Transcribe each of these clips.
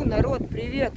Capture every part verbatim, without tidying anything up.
Йоу, народ, привет!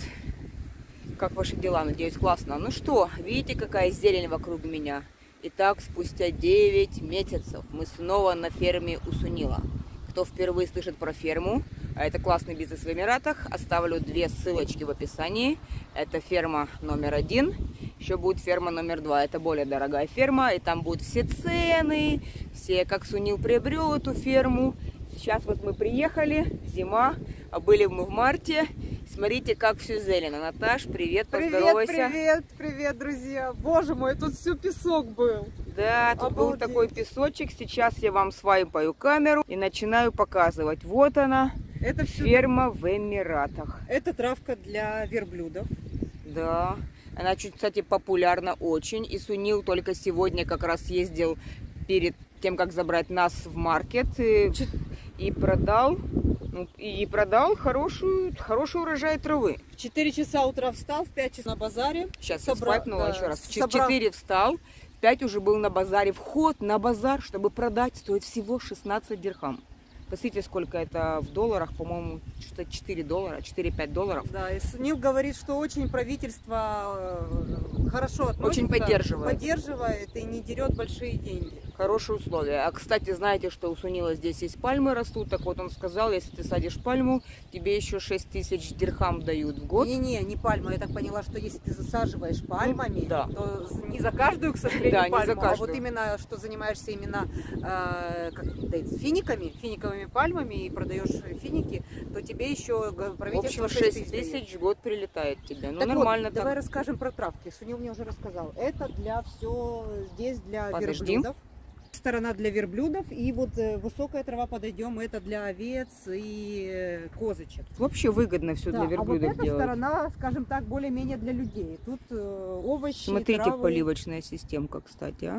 Как ваши дела? Надеюсь, классно. Ну что, видите, какая зелень вокруг меня? Итак, спустя девять месяцев мы снова на ферме у Сунила. Кто впервые слышит про ферму, а это классный бизнес в Эмиратах, оставлю две ссылочки в описании. Это ферма номер один, еще будет ферма номер два. Это более дорогая ферма, и там будут все цены, все, как Сунил приобрел эту ферму. Сейчас вот мы приехали, зима, а были мы в марте. Смотрите, как все зелено. Наташ, привет, поздоровайся. Привет, привет, привет, друзья. Боже мой, тут все песок был. Да, тут Обалдеть. был такой песочек. Сейчас я вам свайпаю камеру и начинаю показывать. Вот она, Это все... ферма в Эмиратах. Это травка для верблюдов. Да, она чуть, кстати, популярна очень. И Сунил только сегодня как раз ездил перед тем, как забрать нас в маркет. И, и продал... Ну, и продал хорошую, хороший урожай травы. В четыре часа утра встал, в пять часов на базаре. Сейчас Собра... я свайпнула да, еще раз. В собра... четыре встал, в пять уже был на базаре. Вход на базар, чтобы продать, стоит всего шестнадцать дирхам. Посмотрите, сколько это в долларах, по-моему, что-то четыре доллара, четыре-пять долларов. Да, и Сунил говорит, что очень правительство хорошо относится. Очень поддерживает. Поддерживает и не дерет большие деньги. Хорошие условия. А, кстати, знаете, что у Сунила здесь есть пальмы растут? Так вот он сказал, если ты садишь пальму, тебе еще шесть тысяч дирхам дают в год. Не-не, не пальма. Я так поняла, что если ты засаживаешь пальмами, ну, да. то не за каждую, к сожалению, да, пальму, не за каждую. а вот именно, что занимаешься именно э, как, да, финиками, финиковыми пальмами и продаешь финики, то тебе еще правительство в общем, шесть тысяч в год прилетает тебе. Ну, так нормально. Вот, так. давай расскажем про травки. Сунил мне уже рассказал. Это для все, здесь для Подожди. верблюдов. Сторона для верблюдов, и вот высокая трава подойдем, это для овец и козочек. Вообще выгодно все да, для верблюдов а вот эта делать. сторона, скажем так, более-менее для людей. Тут э, овощи, Смотрите, травы. поливочная системка, кстати, а?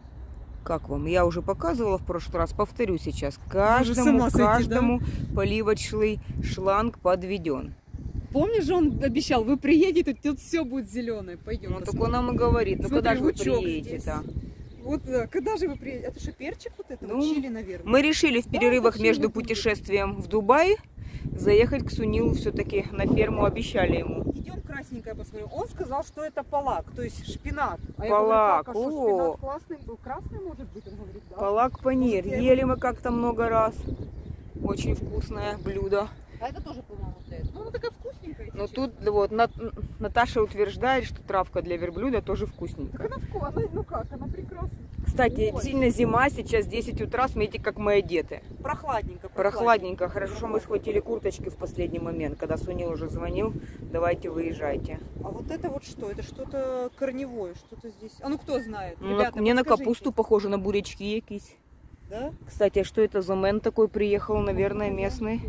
Как вам? Я уже показывала в прошлый раз, повторю сейчас. Каждому, каждому сойти, да? Поливочный шланг подведен. Помнишь же, он обещал, вы приедете, тут все будет зеленое. Пойдем. Ну, так он нам и говорит, ну, когда же вы приедете-то? Вот, когда же вы приедете? Это же перчик вот это, ну, чили, наверное. Мы решили в перерывах да, между путешествием в Дубай заехать к Сунилу все-таки на ферму, обещали ему. Идем красненькое посмотрим. Он сказал, что это палак, то есть шпинат. А палак, я говорю, а что, шпинат классный был? Красный, может быть, он говорит, да? Палак панир. Может, ели мы как-то много раз. Очень вкусное блюдо. А это тоже, по-моему, для этого. Ну, она такая вкусненькая. Но тут вот на, Наташа утверждает, что травка для верблюда тоже вкусненькая. Так она вкусная, ну как, она прекрасная. Кстати, Ой. сильно зима, сейчас десять утра, смотрите, как мы одеты. Прохладненько, прохладненько. Прохладненько. Хорошо, что мы схватили курточки в последний момент, когда Сунил уже звонил, давайте выезжайте. А вот это вот что? Это что-то корневое, что-то здесь. А ну кто знает? Ну, Ребята, мне на подскажите. капусту похоже, на бурячки якісь. Да? Кстати, а что это за мен такой приехал, наверное, местный?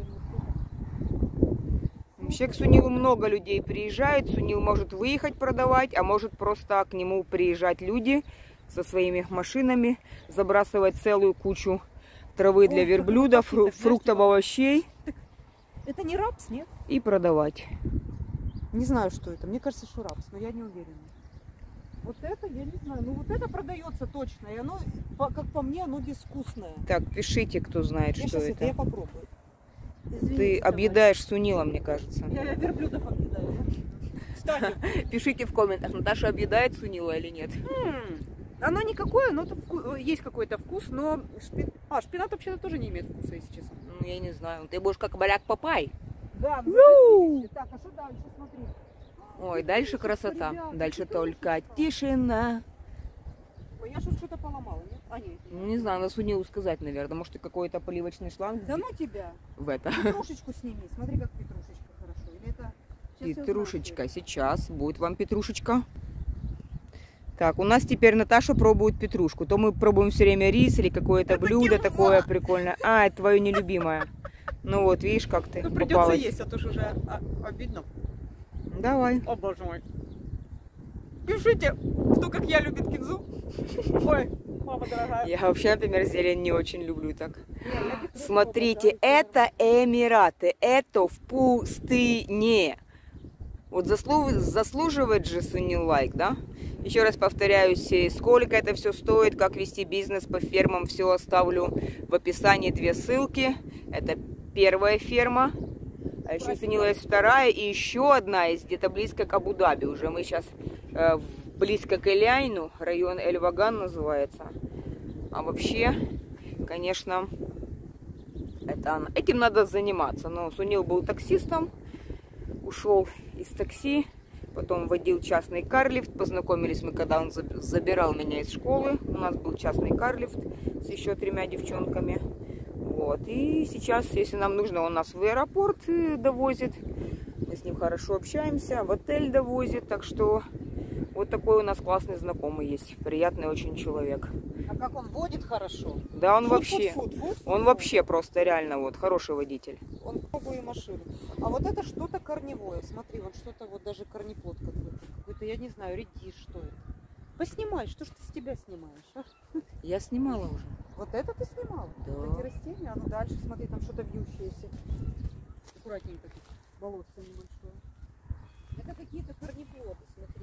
Вообще к Сунилу много людей приезжает. Сунил может выехать продавать, а может просто к нему приезжать люди со своими машинами, забрасывать целую кучу травы для Ой, верблюдов, фру фруктов, овощей. Это не рапс, нет? И продавать. Не знаю, что это. Мне кажется, что рапс, но я не уверена. Вот это, я не знаю. Ну вот это продается точно. И оно, как по мне, оно безвкусное. Так, пишите, кто знает, я что сейчас это. это. Я попробую. Извините, Ты давай. объедаешь Сунила, мне кажется. Я, я верблюдов объедаю. Кстати, пишите в комментах, Наташа объедает Сунила или нет. Оно никакое, но вку... есть какой-то вкус, но шпи... а, шпинат вообще-то тоже не имеет вкуса, если честно. Ну, я не знаю. Ты будешь как Баряк Папай. Да, ну, так, а что дальше, смотри. Ой, дальше красота. Ребята, дальше только тишина. Ой, я что-то поломала, нет? А, нет. Ну, не знаю, на Сунилу сказать, наверное. Может, и какой-то поливочный шланг. Да ну тебя. В это. Петрушечку сними. Смотри, как петрушечка хорошо. Или это... Сейчас Петрушечка. Сейчас будет вам петрушечка. Так, у нас теперь Наташа пробует петрушку. То мы пробуем все время рис или какое-то блюдо кинза. Такое прикольное. А, это твое нелюбимое. Ну вот, видишь, как ты ну, попалась. Придется есть, а то же уже обидно. Давай. О, боже мой. Пишите, кто как я любит кинзу. Ой, мама дорогая. Я вообще, например, зелень не очень люблю так. Смотрите, это Эмираты. Это в пустыне. Вот заслуж... заслуживает же Сунил лайк, да? Еще раз повторяюсь, сколько это все стоит, как вести бизнес по фермам, все оставлю в описании, две ссылки. Это первая ферма. А еще снилась вторая и еще одна есть где-то близко к Абу-Даби. Уже мы сейчас э, близко к Эль-Айну, район Эль-Ваган называется. А вообще, конечно, это, этим надо заниматься. Но Сунил был таксистом, ушел из такси, потом водил частный карлифт. Познакомились мы, когда он забирал меня из школы. У нас был частный карлифт с еще тремя девчонками. Вот. И сейчас, если нам нужно, он нас в аэропорт довозит. Мы с ним хорошо общаемся, в отель довозит. Так что вот такой у нас классный знакомый есть. Приятный очень человек. А как он водит хорошо? Да, он фуд, вообще, фуд, фуд, фуд, он фуд. вообще просто реально вот хороший водитель. Он пробует машину. А вот это что-то корневое. Смотри, вот что-то вот даже корнеплод какой-то. Какой-то, я не знаю, редис, что это. Поснимай, что ж ты с тебя снимаешь? А? Я снимала уже. Вот это ты снимала? Да. Вот эти растения, а ну дальше смотри, там что-то вьющееся. Аккуратненько тут, болотце небольшое. Это какие-то корнеплоды, смотри.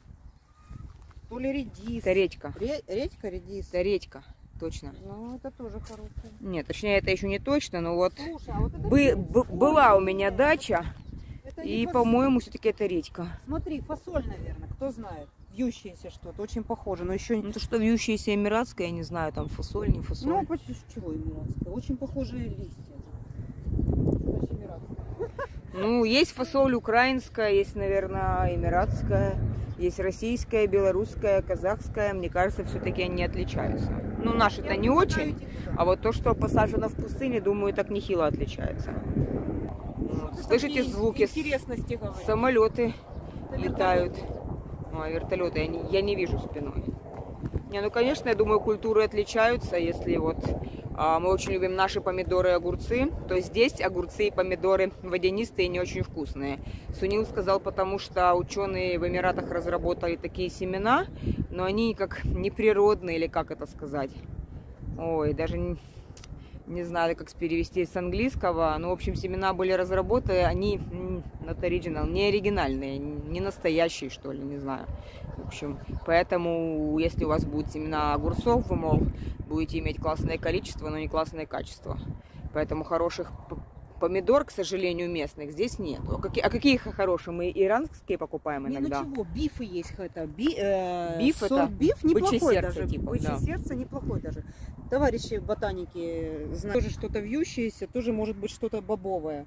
То ли редис. Это редька. Ре- редька, редис. Это редька, точно. Ну, это тоже хорошее. Нет, точнее, это еще не точно, но вот, Слушай, а вот это бы, перец. б- была у меня дача, Это не и, фасоль. по-моему, все-таки это редька. Смотри, фасоль, наверное, кто знает. Вьющееся что-то, очень похоже, но еще не... Ну, то, что вьющаяся эмиратская, я не знаю, там фасоль, не фасоль. Ну, почти чего эмиратское. Очень похожие листья. Значит, эмиратское. Ну, есть фасоль украинская, есть, наверное, эмиратская, есть российская, белорусская, казахская. Мне кажется, все-таки они отличаются. Ну, наши-то не очень, а вот то, что посажено в пустыне, думаю, так нехило отличается. Вот. Слышите звуки? Интересности говорят. Самолеты летают. Ну, а вертолеты я не, я не вижу спиной. Не, ну, конечно, я думаю, культуры отличаются. Если вот а, мы очень любим наши помидоры и огурцы, то здесь огурцы и помидоры водянистые и не очень вкусные. Сунил сказал, потому что ученые в Эмиратах разработали такие семена, но они как неприродные, или как это сказать. Ой, даже не, не знаю, как перевести с английского. Но, в общем, семена были разработаны, они not original, не оригинальные, не настоящие, что ли, не знаю. В общем, поэтому, если у вас будут семена огурцов, вы, мол, будете иметь классное количество, но не классное качество. Поэтому хороших помидор, к сожалению, местных здесь нет. А какие, а какие хорошие? Мы иранские покупаем иногда. Не, ну чего, бифы есть. Это, би, э, Биф это биф неплохой бычье даже. сердце, типа, Бычье да. сердце неплохой даже. Товарищи ботаники знают, тоже что-то вьющееся, тоже может быть что-то бобовое.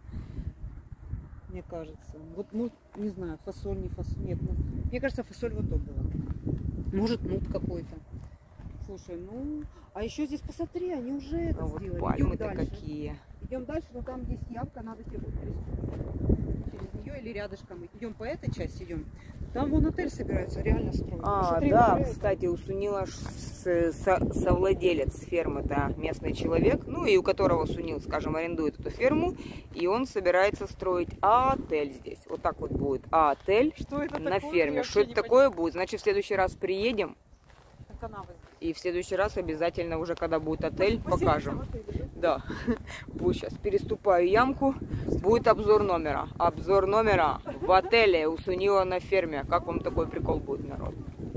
Мне кажется. Вот, ну, не знаю, фасоль, не фасоль. Нет, ну, мне кажется, фасоль вот то была. Может, нут какой-то. Слушай, ну, а еще здесь, посмотри, они уже это А вот сделали. пальмы-то какие. Идем дальше, но там есть явка, надо тебе будет переступить через нее или рядышком. Идем по этой части, идем. Там вон отель собирается реально строить. А, Посмотри, да, вот это. кстати, у Сунила с- со- совладелец фермы, это местный человек, ну и у которого Сунил, скажем, арендует эту ферму, и он собирается строить отель здесь. Вот так вот будет отель Что это на такое? ферме. Я Что вообще это не такое будет? Значит, в следующий раз приедем, понимаю. Канавы. и в следующий раз обязательно уже, когда будет отель, Поселимся покажем. в отеле, Да, вот сейчас переступаю ямку, будет обзор номера. Обзор номера в отеле у Сунила на ферме. Как вам такой прикол будет, народ?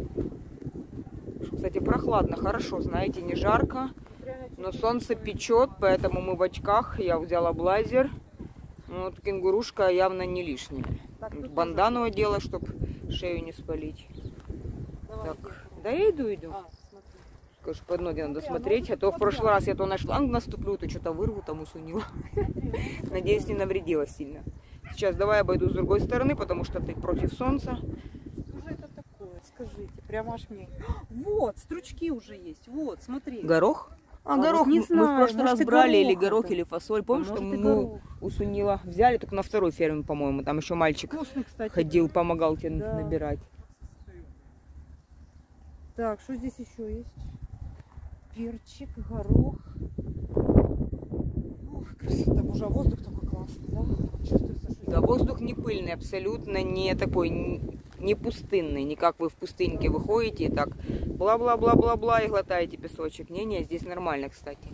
Кстати, прохладно, хорошо, знаете, не жарко, но солнце печет, поэтому мы в очках. Я взяла блайзер. Вот кенгурушка явно не лишняя. Так, тут Бандану одела, чтобы шею не спалить. Давай, Так, иди. да я иду, иду. А, смотри. Конечно, под ноги надо Смотри, смотреть, оно а то в вот прошлый так. раз я то на шланг наступлю, то что-то вырву, там усунила. Надеюсь, не навредила сильно. Сейчас давай обойду с другой стороны, потому что ты против солнца. Что же это такое? Скажите, прямо аж мне. Вот, стручки уже есть. Вот, смотри. Горох? А, А вот горох не мы, мы знаю, в прошлый может, раз и брали, или горох горох, это. или фасоль. Помнишь, А что может, и мы горох. у Сунила взяли, только на второй ферме, по-моему. Там еще мальчик Вкусный, кстати. ходил, помогал тебе Да. набирать. Так, что здесь еще есть? Перчик, горох. Ух, красота. Боже, а воздух такой классный, да? Чувствуется, что... Да, воздух не пыльный, абсолютно не такой, не- не пустынный. Не как вы в пустыньке выходите и так бла-бла-бла-бла-бла и глотаете песочек. Не-не, здесь нормально, кстати.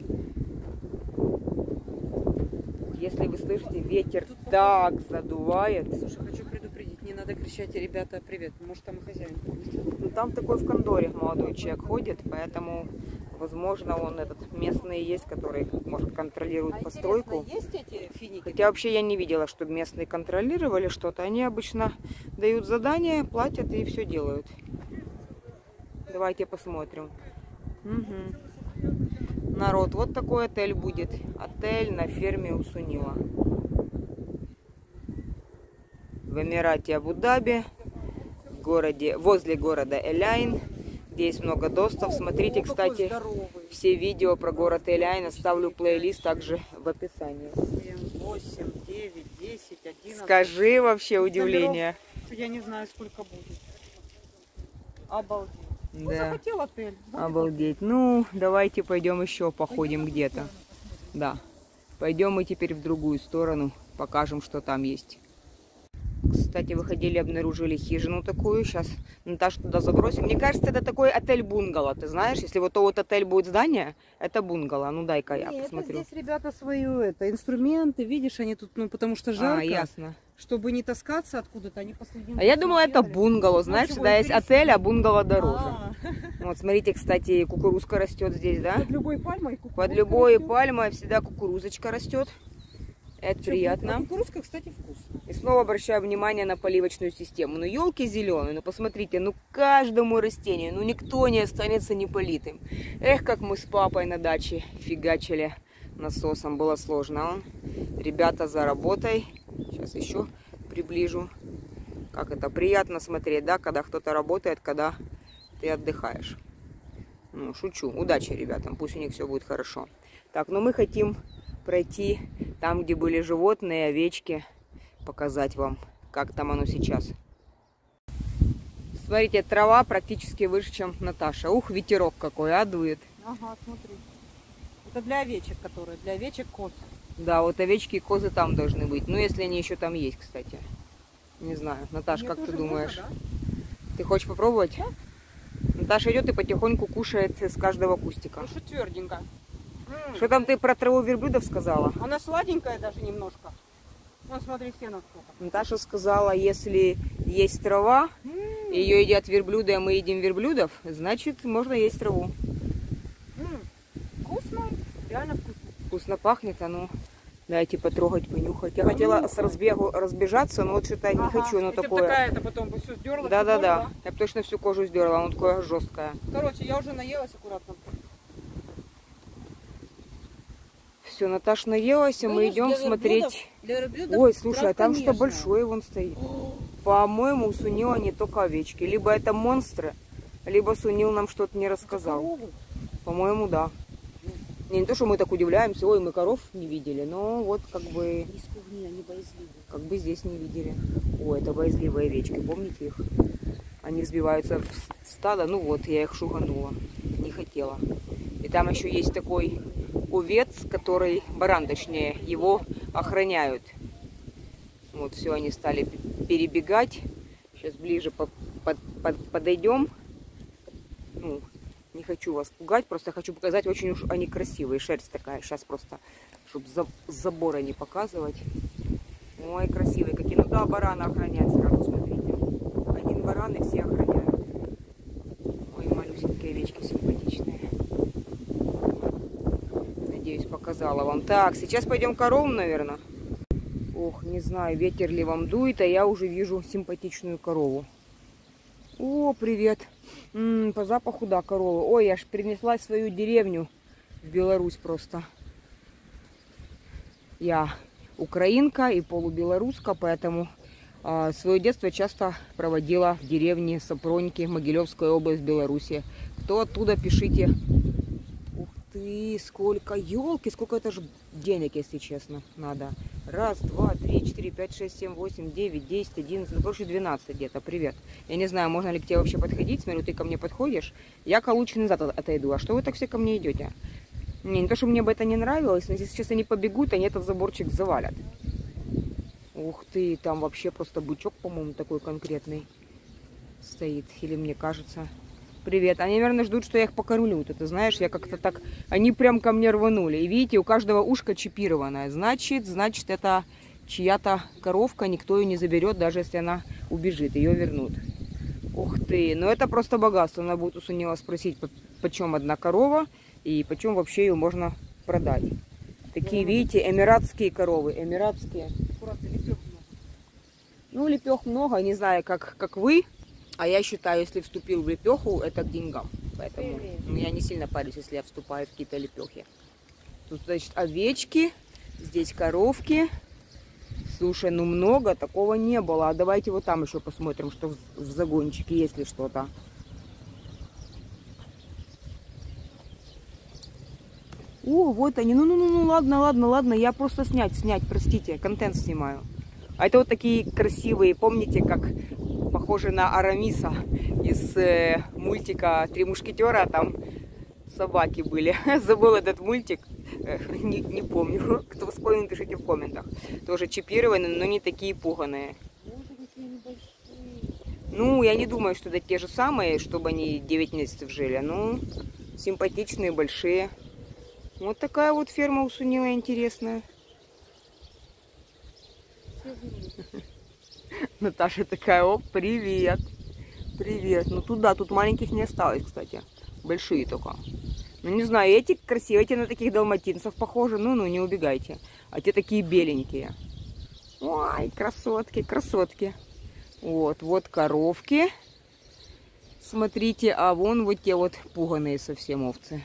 Если вы слышите, ветер так задувает. Слушай, хочу предупредить, не надо кричать, ребята, привет. Может, там и хозяин. Ну, там такой в кондоре молодой человек ходит, поэтому Возможно, он этот местный есть, который, может, контролирует А постройку. интересно, есть эти финики? Хотя вообще я не видела, чтобы местные контролировали что-то. Они обычно дают задания, платят и все делают. Давайте посмотрим. Угу. Народ, вот такой отель будет. Отель на ферме Усунила. В Эмирате Абу-Даби, в городе, возле города Эль-Айн, где есть много достов. Смотрите, кстати, все видео про город Эль-Айн оставлю плейлист также в описании. семь, восемь, девять, десять, одиннадцать. Скажи вообще удивление. Я не знаю, сколько будет. Обалдеть. Да. Ну, захотел отель. Обалдеть. Ну, давайте пойдем еще походим где-то. Да. Пойдем мы теперь в другую сторону, покажем, что там есть. Кстати, выходили, обнаружили хижину такую. Сейчас Наташу туда забросим. Мне кажется, это такой отель-бунгало. Ты знаешь, если вот то вот отель будет здание, это бунгало. Ну, дай-ка я Нет, посмотрю. Здесь ребята свою, это, инструменты, видишь, они тут, ну, потому что жарко. А, ясно. Чтобы не таскаться откуда-то, они последним. А я думала, это бунгало. Знаешь, Ну, всегда есть пересидеть. отель, а бунгало дороже. А, Вот, смотрите, кстати, кукурузка растет здесь, да? Под любой пальмой кукурузка Под любой растет. пальмой всегда кукурузочка растет. Это Чё, приятно. а кукурузка, кстати, вкусная. И снова обращаю внимание на поливочную систему. Ну, елки зеленые, ну, посмотрите, ну, каждому растению, ну, никто не останется неполитым. Эх, как мы с папой на даче фигачили насосом, было сложно. Он, ребята за работой. Сейчас еще приближу. Как это приятно смотреть, да, когда кто-то работает, когда ты отдыхаешь. Ну, шучу. Удачи ребятам, пусть у них все будет хорошо. Так, ну мы хотим пройти там, где были животные, овечки, показать вам, как там оно сейчас. Смотрите, трава практически выше, чем Наташа. Ух, ветерок какой, а, дует. Ага, смотри. Это для овечек, которые, для овечек коз. Да, вот овечки и козы там должны быть. Ну, если они еще там есть, кстати. Не знаю. Наташ, Мне как ты тоже думаешь? можно, Ты хочешь попробовать? Да. Наташа идет и потихоньку кушает с каждого кустика. Ну, что тверденько. Что там ты про траву верблюдов сказала? Она сладенькая даже немножко. Вон, смотри, все насколько. Наташа сказала, если есть трава, ее едят верблюды, а мы едим верблюдов, значит, можно есть траву. Вкусно, реально вкусно. Вкусно пахнет, а ну, дайте потрогать, понюхать. Я хотела с разбегу разбежаться, но вот что-то не Ага. хочу, оно Если б такое. такая-то потом бы все сдерла. Да-да-да, я бы точно всю кожу сдерла, оно такое жесткое. Короче, я уже наелась аккуратно. Все, Наташа наелась, и мы Конечно, идем для смотреть. верблюдов- для верблюдов Ой, слушай, а там травка что нежная. большое вон стоит. По-моему, Сунила не только овечки. Либо это монстры, либо Сунил нам что-то не рассказал. Коровы. По-моему, да. Не, не то, что мы так удивляемся, ой, мы коров не видели, но вот как бы, Не спугни, они боязливые. как бы здесь не видели. О, это боязливые овечки, помните их? Они взбиваются в стадо, ну вот, я их шуганула, не хотела. И там еще есть такой овец, который, баран точнее, его охраняют. Вот, все, они стали перебегать. Сейчас ближе под, под, под, подойдем. Ну, не хочу вас пугать, просто хочу показать, очень уж они красивые. Шерсть такая, сейчас просто, чтобы за, с забора не показывать. Ой, красивые какие. Ну да, барана охраняют сразу, смотрите. Один баран и все охраняют. Ой, малюсенькие овечки симпатичные. Надеюсь, показала вам. Так, сейчас пойдем корову, наверное. Ох, не знаю, ветер ли вам дует, а я уже вижу симпатичную корову. О, привет. М-м, по запаху, да, корова. Ой, я ж принесла свою деревню в Беларусь просто. Я украинка и полубелоруска, поэтому а, свое детство часто проводила в деревне Сопроньки, Могилевская область, Беларуси. Кто оттуда, пишите. Ух ты, сколько елки, сколько это же денег, если честно, надо. Раз, два, три, четыре, пять, шесть, семь, восемь, девять, десять, одиннадцать, ну, больше двенадцать где-то. Привет. Я не знаю, можно ли к тебе вообще подходить. Смотрю, ты ко мне подходишь. Я-ка лучше назад отойду. А что вы так все ко мне идете? Не, не то, что мне бы это не нравилось, но если сейчас они побегут, они этот заборчик завалят. Ух ты, там вообще просто бычок, по-моему, такой конкретный стоит. Или мне кажется. Привет. Они, наверное, ждут, что я их покормлю. Ты знаешь, я как-то так... Они прям ко мне рванули. И видите, у каждого ушко чипированное. Значит, значит, это чья-то коровка. Никто ее не заберет, даже если она убежит. Ее вернут. Ух ты. Ну, это просто богатство. Надо будет у Сунила спросить, почем одна корова. И почем вообще ее можно продать. Такие, видите, эмиратские коровы. Эмиратские. Аккуратно, лепёх много. Ну, лепех много, не знаю, как, как вы. А я считаю, если вступил в лепеху, это к деньгам. Поэтому ну, я не сильно парюсь, если я вступаю в какие-то лепехи. Тут, значит, овечки, здесь коровки. Слушай, ну много, такого не было. А давайте вот там еще посмотрим, что в, в загончике, есть ли что-то. О, вот они. Ну-ну-ну, ладно, ладно, ладно. Я просто снять, снять, простите, контент снимаю. А это вот такие красивые, помните, как похожи на Арамиса из э, мультика «Три мушкетера», там собаки были. Забыл этот мультик, э, не, не помню. Кто вспомнит, пишите в комментах. Тоже чипированные, но не такие пуганые. Ну, я не думаю, что это те же самые, чтобы они девять месяцев жили. Ну, симпатичные, большие. Вот такая вот ферма Усунила интересная. Наташа такая: оп, привет. Привет. Ну туда, тут маленьких не осталось, кстати. Большие только. Ну не знаю, эти красивые, эти на таких далматинцев похожи. Ну-ну, не убегайте. А те такие беленькие. Ой, красотки, красотки. Вот, вот коровки. Смотрите, а вон вот те вот пуганые совсем овцы.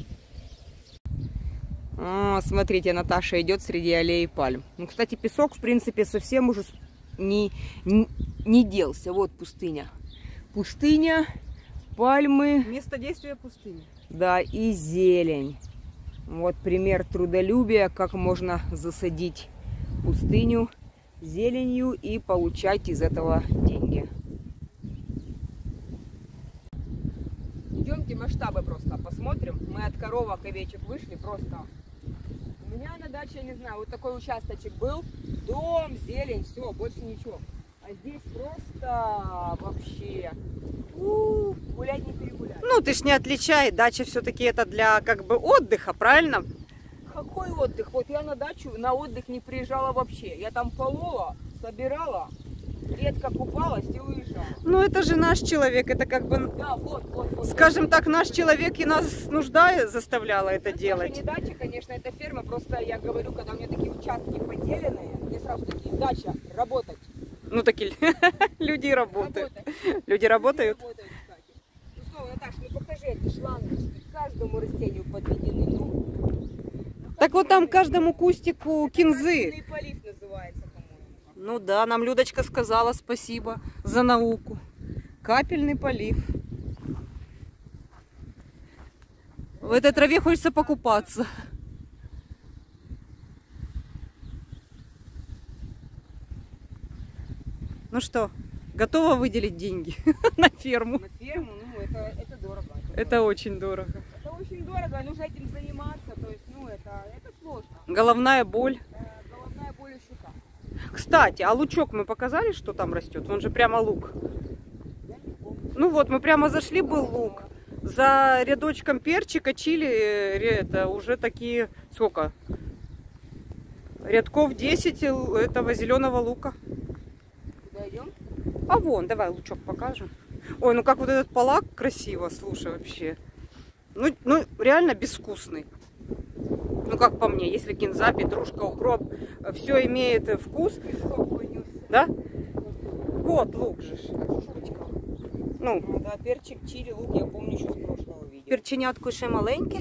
А, смотрите, Наташа идет среди аллеи пальм. Ну, кстати, песок, в принципе, совсем уже не, не, не делся. Вот пустыня. Пустыня, пальмы. Место действия пустыни. Да, и зелень. Вот пример трудолюбия, как можно засадить пустыню зеленью и получать из этого деньги. Идемте масштабы просто посмотрим. Мы от коровок и овечек вышли просто. У меня на даче, я не знаю, вот такой участочек был. Дом, зелень, все, больше ничего. А здесь просто вообще у-у, гулять не перегулять. Ну, ты ж не отличай. Дача все-таки это для как бы отдыха, правильно? Какой отдых? Вот я на дачу на отдых не приезжала вообще. Я там полола, собирала, редко купалась и уезжала. Ну, это же наш человек, это как бы, Да, вот, вот, вот. скажем так, наш человек и нас нужда заставляла это Это делать. не дача, конечно, это ферма. Просто я говорю, когда у меня такие участки поделенные, мне сразу такие: дача, работать. Ну, такие люди работают. Работать. Люди работают. Люди работают, кстати. Ну, снова, Наташ, ну покажи эти шлангочки. Каждому растению подведены. Ну, Так вот там каждому кустику кинзы. капельный полив называется, по-моему. Ну да, нам Людочка сказала спасибо за науку. Капельный полив. В этой траве хочется покупаться. Ну что, готова выделить деньги на ферму? На ферму, ну, это, это дорого. Это очень дорого. Это очень дорого, нужно этим заниматься. То есть, ну, это, это сложно. Головная боль. Э, головная боль и щека. Кстати, а лучок мы показали, что там растет? Он же прямо лук. Я не помню. Ну вот, мы прямо зашли, был лук. За рядочком перчика, чили, это уже такие, сколько? Рядков десять этого зеленого лука. Куда идем? А вон, давай лучок покажем. Ой, ну как вот этот полак красиво, слушай, вообще. Ну, ну реально безвкусный. Ну как по мне, если кинза, петрушка, укроп, все имеет вкус. Песок понесся. Да? Вот лук же. Ну, Ну, да, перчик, чили, лук, я помню еще с прошлого видео. перченятку ще маленьке.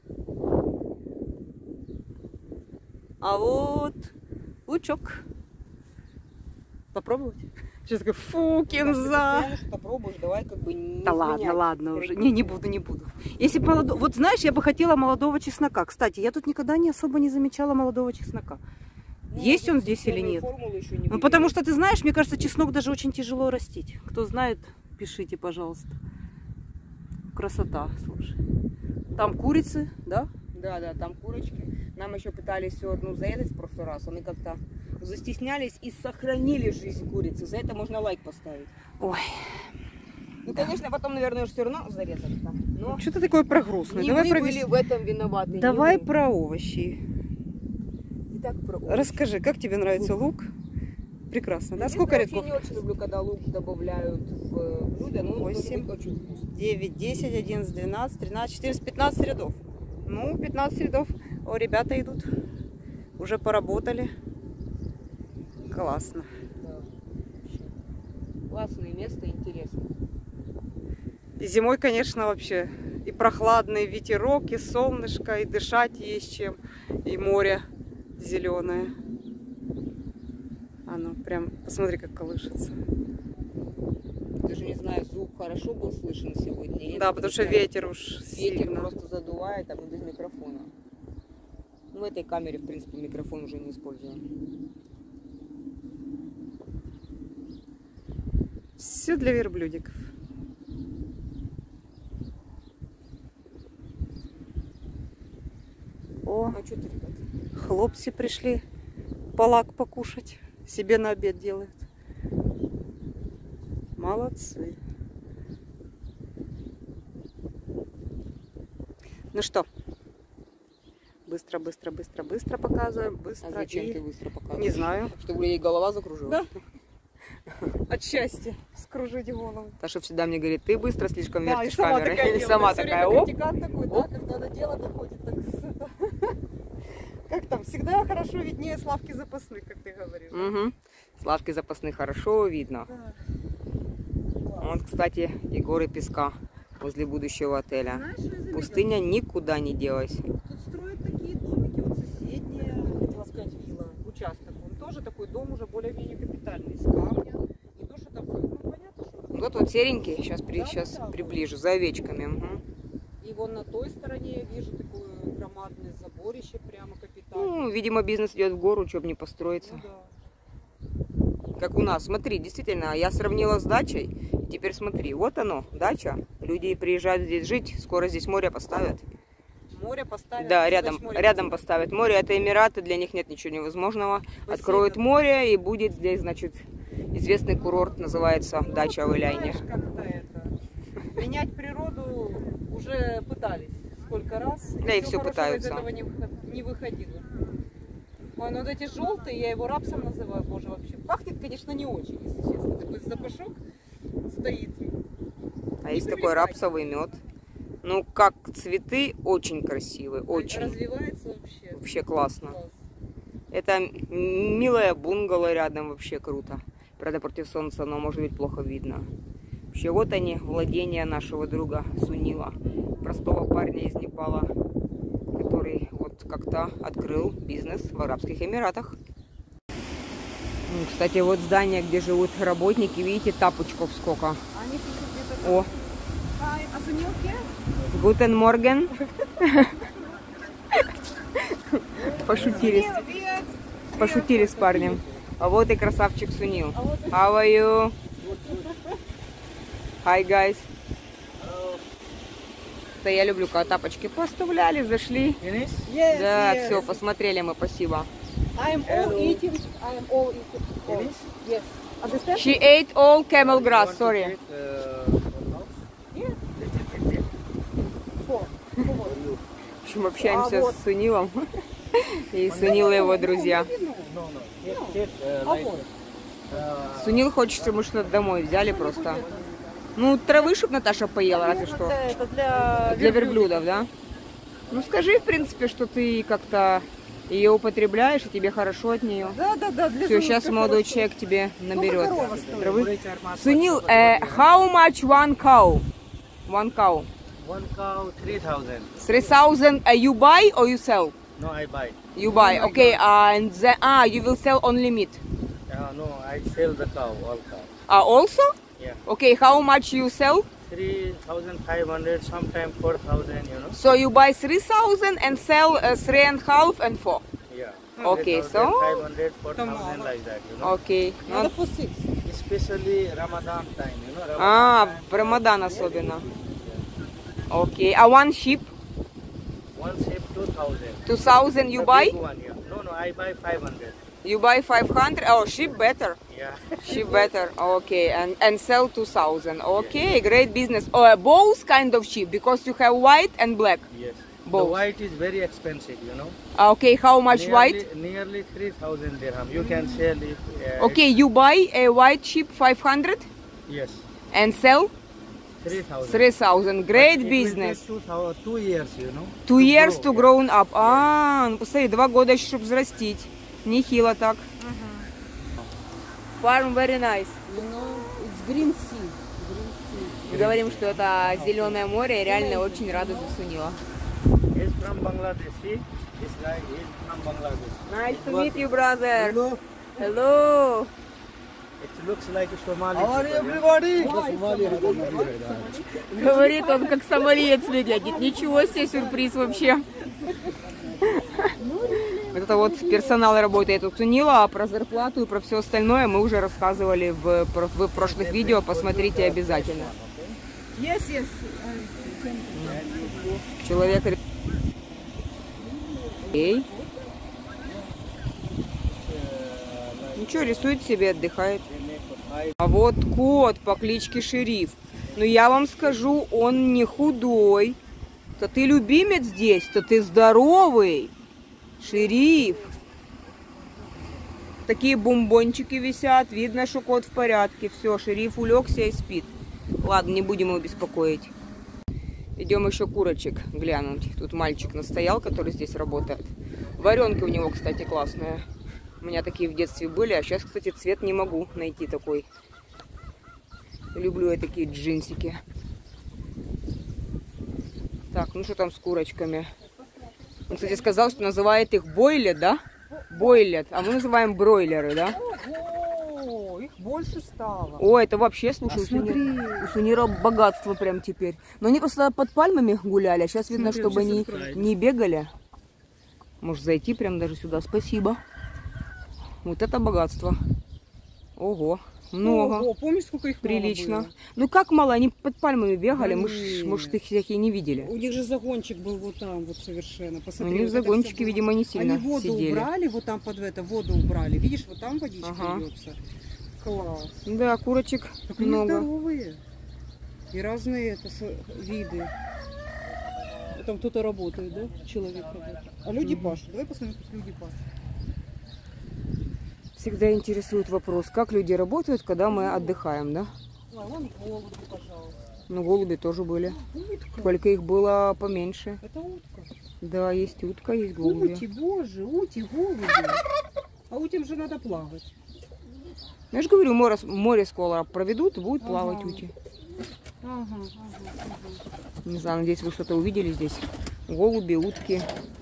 А вот лучок. Попробовать? Сейчас такая, фу, кинза. Ты что-то пробуешь, давай как бы не Да ладно, изменять. ладно уже. Не, не буду, не буду. Если бы молодо... Вот знаешь, я бы хотела молодого чеснока. Кстати, я тут никогда не особо не замечала молодого чеснока. Ну, Есть он вот здесь или новые нет? формулы еще не Ну, потому что, ты знаешь, мне кажется, чеснок даже очень тяжело растить. Кто знает, пишите, пожалуйста. Красота, слушай. Там курицы, да? Да, да, там курочки. Нам еще пытались все одну зарезать в прошлый раз, а мы как-то застеснялись и сохранили жизнь курицы. За это можно лайк поставить. Ой. Ну, конечно, потом, наверное, все равно зарезали там. Но Что ты такое прогрузный? не Давай мы про были вес- в этом виноваты. не Давай мы. про овощи. Итак, про овощи. Расскажи, как тебе нравится лук? Прекрасно, да? Честно, Сколько я рядков? вообще не очень люблю, когда лук добавляют в блюдо, но он должен Восемь. быть очень вкусный. девять, десять, одиннадцать, двенадцать, тринадцать, четырнадцать, пятнадцать рядов. Ну, пятнадцать рядов. О, ребята идут. Уже поработали. Классно. Да. Классное место, интересно. И зимой, конечно, вообще и прохладный ветерок, и солнышко, и дышать есть чем, и море зеленое. Оно прям, посмотри, как колышется. Даже не знаю, звук хорошо был слышен сегодня. Нет, Да, потому что ветер уж ветер сильно. просто задувает, а мы без микрофона. Ну, в этой камере, в принципе, микрофон уже не используем. Все для верблюдиков. О, А что ты, ребят? хлопцы пришли палак покушать. Себе на обед делают. Молодцы. Ну что, быстро, быстро, быстро, быстро показываем. Быстро. А зачем и... ты быстро показываешь? Не знаю. Чтобы ей голова закружилась? Да. От счастья скружить голову. Таша всегда мне говорит, ты быстро слишком Да, и вертишь сама камерой. такая И делает. сама Всё такая, время оп. критикан такой, да, когда до дела доходит, так с- это. Как там, всегда хорошо виднее Славки запасных, как ты говоришь. Угу. Славки запасных хорошо видно. Да. Вот, кстати, и горы песка возле будущего отеля. Знаешь, что я заметила? Пустыня никуда не делась. Тут строят такие домики, вот соседние, хотела сказать, вилла, участок. Он тоже такой дом уже более-менее капитальный, с камня. Не то, что там, ну, понятно, что... Вот вот серенький, сейчас, при, Да, сейчас да, да. приближу, за овечками. Угу. И вон на той стороне я вижу такое громадное заборище, прямо капитальное. Ну, видимо, бизнес идет в гору, чтобы не построиться. Ну да. Как у нас. Смотри, действительно, я сравнила с дачей. Теперь смотри, вот оно, дача. Люди приезжают здесь жить, скоро здесь море поставят. Море поставят. Да, значит, рядом, море рядом поставят море. Это Эмираты, для них нет ничего невозможного. Бассейн. Откроют море, и будет здесь, значит, известный курорт, называется Ну, дача вот в ты Иляйне. знаешь, как-то это, менять природу уже пытались сколько раз. Да, и всё всё хорошо пытаются. из этого не, выход- не выходило. Ой, ну вот эти желтые, я его рапсом называю, боже, вообще. Пахнет, конечно, не очень, если честно. Такой запашок стоит. А есть такой рапсовый мед. Ну, как цветы, очень красивые, очень. Развивается вообще. Вообще классно. Класс. Это милая бунгало рядом, вообще круто. Правда, против солнца, но может быть плохо видно. Вообще, вот они, владения нашего друга Сунила. Простого парня из Непала, который вот как-то открыл бизнес в Арабских Эмиратах. Ну, кстати, вот здание, где живут работники, видите, тапочков сколько. Они пишут где-то... О, А, а Сунил кем? Гутен Морген. Пошутили. Привет! Пошутили с парнем. А вот и красавчик Сунил. А вот How are you? Hi, guys. Да, я люблю, когда тапочки поставляли, зашли. Yes, Да, yes. все, посмотрели мы, спасибо. I am all eating. I am all eating. All. Yes. Understand? She ate all camel grass, sorry. Yes. Four. Four. В общем, общаемся А вот. с Сунилом. И Сунил и его друзья. А вот. Сунил хочет, чтобы мы что-то домой взяли просто. Ну, травы, чтобы Наташа поела, разве что. Это для, Для верблюдов, да? Ну, скажи, в принципе, что ты как-то ее употребляешь, и тебе хорошо от нее. Да, да, да. Для Все, сейчас желудка молодой хорошо. человек тебе наберет корова стоит. травы. Сунил, э, how much one cow? One cow. One cow, three thousand. Three thousand. Uh, you buy or you sell? No, I buy. You buy. Okay. Uh, and the, ah, you will sell only meat. Uh, no, I sell the cow, all cow. Uh, also? Yeah. Okay. How much you sell? Three thousand five hundred, sometimes four thousand. You know. So you buy three thousand and sell uh, three and a half and four. Yeah. Okay, so- five hundred, four thousand like that. You know. Okay. Надо Ну, по six. Especially Ramadan time. You know. Ramadan а, time, в Рамадан особенно. Okay. А one sheep? one sheep two thousand. Two thousand you buy? One, yeah. No, no, I buy five hundred. You buy five hundred? Oh, sheep better. Yeah. Sheep better. Okay. And and sell two thousand. Okay. Great business. Oh, uh, both kind of sheep because you have white and black. Yes. Both. The white is very expensive. You know. Uh, Okay. How much nearly, white? Nearly three thousand dirham. You can sell if. Uh, Okay. You buy a white sheep five hundred Yes. and sell three thousand. three thousand. Great It will business. take two thou- two years, you know. Two years to grow. grow up. А, ну посмотри, два года еще, чтобы взрастить. Нехило так. Farm very nice. You know, it's green sea. Green sea. Говорим, что это зеленое море, и реально очень рада за Сунила. He's from Bangladesh. See, this guy is from Bangladesh. Nice to meet you, brother. Hello. Hello. It looks like a Somali. How are you, people, yeah. everybody? Говорит, он как сомалиец выглядит. Ничего себе, сюрприз вообще. Вот это вот персонал работает у Сунила, а про зарплату и про все остальное мы уже рассказывали в, в прошлых видео. Посмотрите обязательно. Yes, yes. Человек... Эй. Ничего, рисует себе, отдыхает. А вот кот по кличке Шериф. Ну я вам скажу, он не худой. То ты любимец здесь, то ты здоровый. Шериф. Такие бомбончики висят. Видно, что кот в порядке. Все, Шериф улегся и спит. Ладно, не будем его беспокоить. Идем еще курочек глянуть. Тут мальчик настоял, который здесь работает. Варенка у него, кстати, классная. У меня такие в детстве были, а сейчас, кстати, цвет не могу найти такой. Люблю я такие джинсики. Так, ну что там с курочками? Он, кстати, сказал, что называет их бойлет, да? Бойлет. А мы называем бройлеры, да? О, их больше стало. О, это вообще, слушай, А у, Сунира, смотри. у Сунира богатство прям теперь. Но они просто под пальмами гуляли, а сейчас видно, Смотри, чтобы он они сейчас откроет. не бегали. Может зайти прям даже сюда. Спасибо. Вот это богатство. Ого, много. Ого, помнишь, сколько их мало Прилично. было? Ну как мало, они под пальмами бегали, Да мы ж, нет. может, их всякие не видели. У них же загончик был вот там, вот совершенно. Посмотри, У них вот это загончики, всё было. видимо, не сильно Они воду сидели. убрали, вот там под это, воду убрали. Видишь, вот там водичка Ага. льется. Класс. Да, курочек Так они много. здоровые. И разные это, с- виды. Там кто-то работает, да? Человек работает. А люди Мгм. пашут. Давай посмотрим, как люди пашут. Всегда интересует вопрос, как люди работают, когда мы отдыхаем, да? А, вон голуби, пожалуйста. Ну, голуби тоже были. Утка. Только их было поменьше. Это утка. Да, есть утка, есть голуби. Ути, боже, ути, голуби. А утям же надо плавать. Ну, я же говорю, море, море скоро проведут, и будут Ага. плавать ути. Ага, ага, ага. Не знаю, надеюсь, вы что-то увидели здесь. Голуби, утки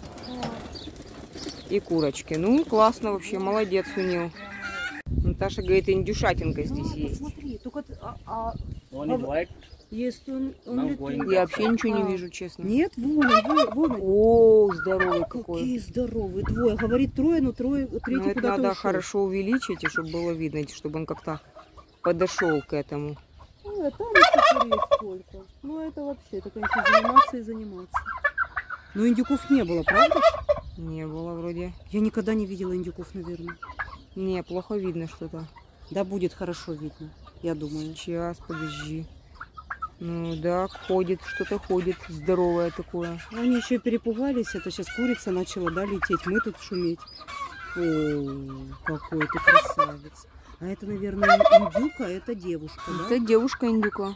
и курочки. Ну, классно вообще, молодец, Сунил. Наташа говорит, индюшатинка здесь есть. Смотри, только т- а, а One is white. есть он, он Now летит. going Я вообще ничего не А. вижу, честно. Нет, вон, он, вон, вон. он. О, здоровый какой. Какие здоровые, двое. Говорит трое, но трое, третий Ну, это куда-то надо ушел. хорошо увеличить, и чтобы было видно, чтобы он как-то подошел к этому. Ой, а там еще курей сколько. Ну это вообще, это, конечно, заниматься и заниматься. Но индюков не было, правда? Не было вроде. Я никогда не видела индюков, наверное. Не, плохо видно что-то. Да будет хорошо видно, я думаю. Сейчас, подожди. Ну да, ходит, что-то ходит, здоровое такое. Они еще и перепугались, это сейчас курица начала, да, лететь, мы тут шуметь. О, какой ты красавец. А это, наверное, индюка, это девушка, да? Это девушка индюка.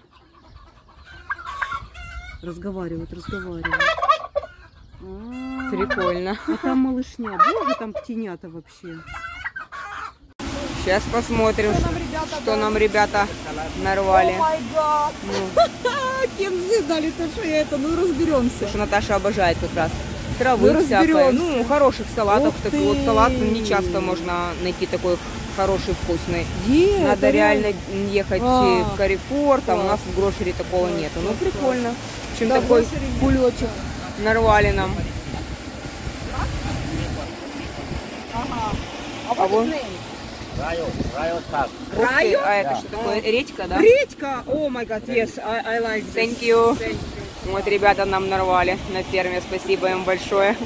Разговаривают, разговаривают. А, Прикольно. А там малышня, боже, там птенята вообще. Сейчас посмотрим, что нам ребята нарвали. Ну, Кензы дали то, что я это, ну разберемся. потому что Наташа обожает как раз травы Ну, всякой. разберемся. Ну, хороших салатов. Ух Такой вот ты. салат не часто можно найти такой хороший, вкусный. Е, Надо это реально ехать А, в Карифор, там у класс. нас в грошере такого Класс, нету. Ну, класс, прикольно. В общем, Да, в такой грошере нет. кулечек нарвали нам. А вот Rayo. Rayo Shark. Ух ты, а это что такое? Редька, да? Редька, о май гад, yes, I, I like this. Thank you. Thank you. Вот ребята нам нарвали на ферме. Спасибо им большое.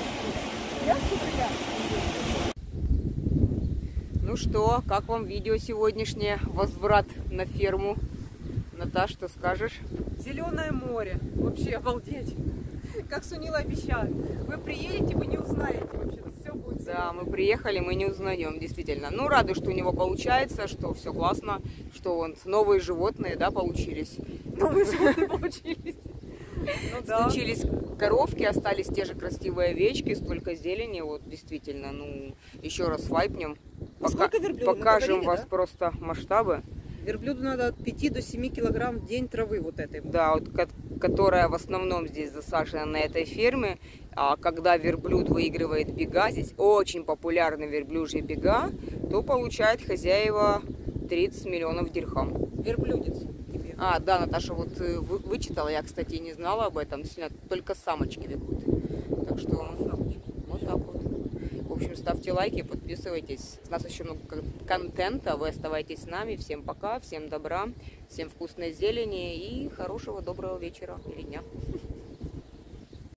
Ну что, как вам видео сегодняшнее? Возврат на ферму. Наташ, что скажешь? Зеленое море, вообще обалдеть. Как Сунила обещает. Вы приедете, вы не узнаете вообще, все будет Да, мы приехали, мы не узнаем, действительно. Ну, рады, что у него получается, что все классно, что он новые животные, да, получились. Новые животные получились. Ну, да. Случились коровки, остались те же красивые овечки, столько зелени, вот действительно, ну, еще раз вайпнем, пока, покажем вас, да? Просто масштабы. Верблюду надо от пяти до семи килограмм в день травы вот этой. Да, вот, которая в основном здесь засажена на этой ферме. А когда верблюд выигрывает бега, здесь очень популярны верблюжьи бега, то получает хозяева тридцать миллионов дирхам. Верблюдец. А, да, Наташа вот вы, вычитала, я, кстати, не знала об этом, только самочки бегут. Так что вот так вот. В общем, ставьте лайки, подписывайтесь. У нас еще много контента, вы оставайтесь с нами. Всем пока, всем добра, всем вкусной зелени и хорошего доброго вечера или дня.